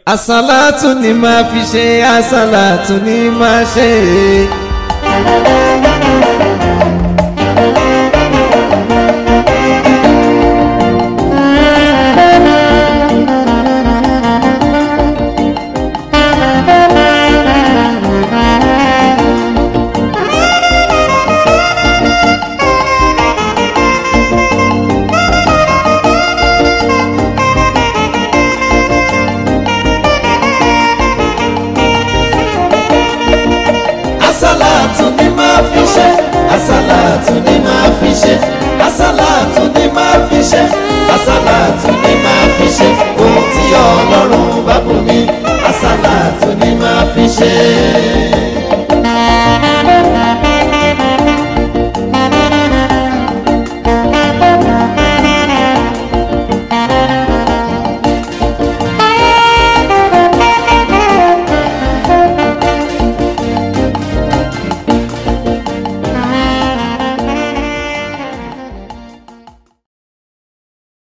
Àsàlátù ni máa fi ṣe, àsàlátù ni máa ṣe. Àsàlátù ni máa fi ṣe, àsàlátù ni máa fi ṣe, àsàlátù ni máa fi ṣe, àsàlátù ni máa fi ṣe, ohun tí Ọlọ́run bá bùn mi, àsàlátù ni máa fi ṣe.